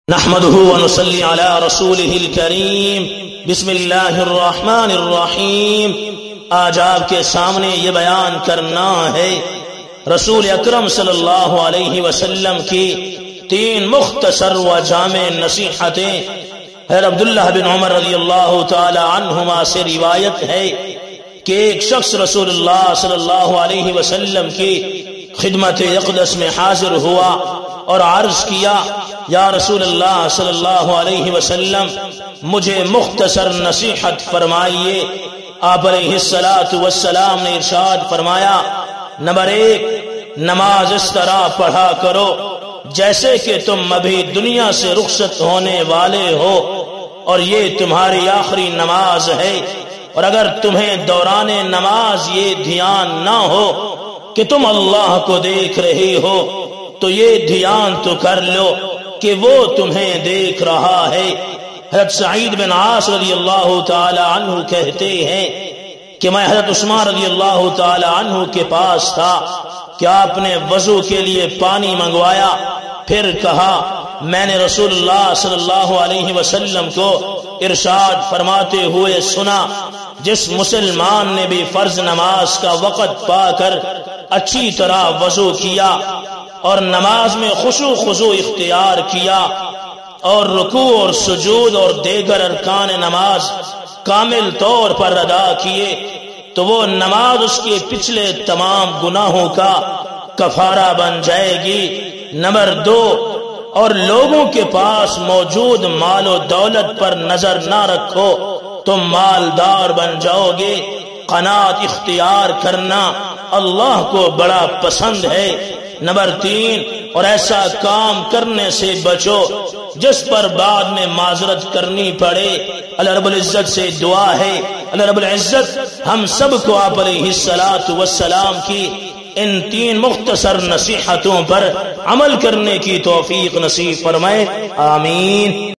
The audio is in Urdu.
نحمده ونصلي على رسوله الكريم بسم اللہ الرحمن الرحیم۔ آج آپ کے سامنے یہ بیان کرنا ہے رسول اکرم صلی اللہ علیہ وسلم کی 3 مختصر و جامع نصیحتیں۔ حضرت عبداللہ بن عمر رضی اللہ تعالی عنہما سے روایت ہے کہ ایک شخص رسول اللہ صلی اللہ علیہ وسلم کی خدمت اقدس میں حاضر ہوا اور عرض کیا، یا رسول اللہ صلی اللہ علیہ وسلم مجھے مختصر نصیحت فرمائیے۔ آپ علیہ السلام نے ارشاد فرمایا، نمبر 1، نماز اس طرح پڑھا کرو جیسے کہ تم ابھی دنیا سے رخصت ہونے والے ہو اور یہ تمہاری آخری نماز ہے، اور اگر تمہیں دوران نماز یہ دھیان نہ ہو کہ تم اللہ کو دیکھ رہے ہو تو یہ دھیان تو کر لو کہ وہ تمہیں دیکھ رہا ہے۔ حضرت سعید بن عاص رضی اللہ تعالی عنہ کہتے ہیں کہ میں حضرت عثمان رضی اللہ تعالی عنہ کے پاس تھا کہ آپ نے وضو کے لیے پانی منگوایا، پھر کہا میں نے رسول اللہ صلی اللہ علیہ وسلم کو ارشاد فرماتے ہوئے سنا، جس مسلمان نے بھی فرض نماز کا وقت پا کر اچھی طرح وضو کیا اور نماز میں خضوع اختیار کیا اور رکوع اور سجود اور دیگر ارکان نماز کامل طور پر ادا کیے تو وہ نماز اس کے پچھلے تمام گناہوں کا کفارہ بن جائے گی۔ نمبر 2، اور لوگوں کے پاس موجود مال و دولت پر نظر نہ رکھو، تم مالدار بن جاؤ گے۔ قناعت اختیار کرنا اللہ کو بڑا پسند ہے۔ نمبر 3، اور ایسا کام کرنے سے بچو جس پر بعد میں معذرت کرنی پڑے۔ اللہ رب العزت سے دعا ہے اللہ رب العزت ہم سب کو آپ علیہ السلام کی ان 3 مختصر نصیحتوں پر عمل کرنے کی توفیق نصیب فرمائے، آمین۔